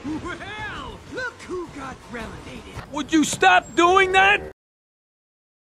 Well, look who got relegated. Would you stop doing that?